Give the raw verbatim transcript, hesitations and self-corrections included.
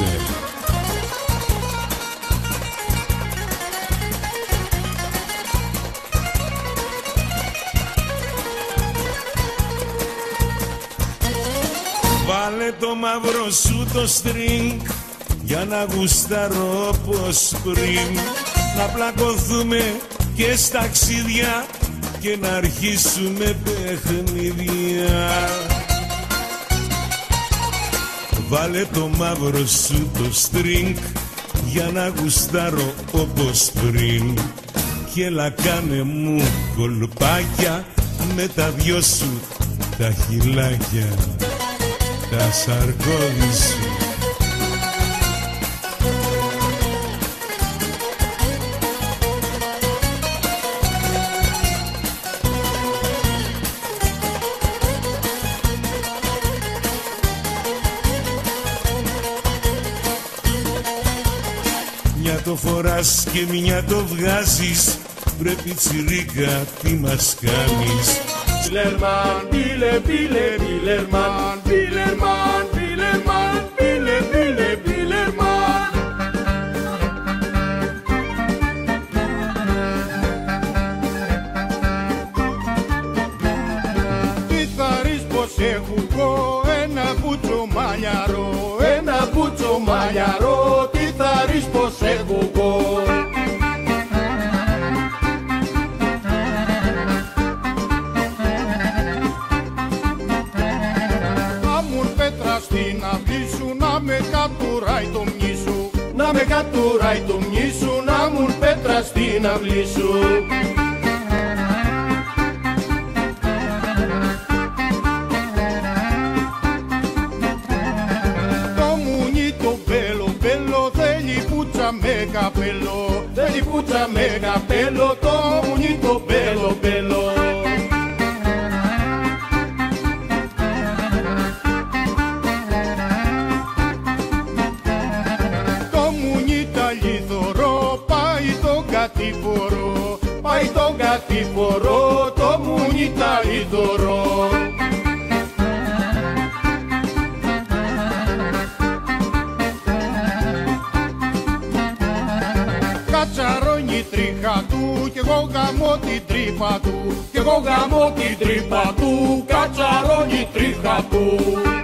ακούστε. Βάλε το μαύρο σου το string για να γουστάρω όπως πριν, να πλακωθούμε και στα ταξίδια και να αρχίσουμε παιχνίδια. Βάλε το μαύρο σου το string για να γουστάρω όπως πριν και έλα κάνε μου κολπάκια με τα δυο σου τα χυλάκια, τα σαρκώδη σου. Μια το φοράς και μια το βγάζεις, πρέπει τσιρίκα τι μας κάνεις. Πίλερμαν, πίλε, πίλε, πίλερμαν, πίλερμαν, πίλερμαν, πίλε, πίλε, πίλερμαν. Τι θα ρεις πως έχω εγώ, ένα μπούτσο μαλλιαρό, ένα μπούτσο μαλλιαρό, τι θα ρεις πως έχω εγώ. Στην αυλή σου να με κατουράει το μνη σου, να με κατουράει το μνη σου, να μου πέτρα στην αυλή σου. Το μουνί το μπέλο, μπέλο, θέλει πουτσα με καπέλο, θέλει πουτσα με καπέλο, το μουνί το μπέλο, μπέλο. Πάει τον κατηφορό, το μουνί τα λιδωρώ. Κατσαρώνει τρίχα του κι εγώ γαμώ την τρύπα του, κι εγώ γαμώ την τρύπα του, κατσαρώνει τρίχα του.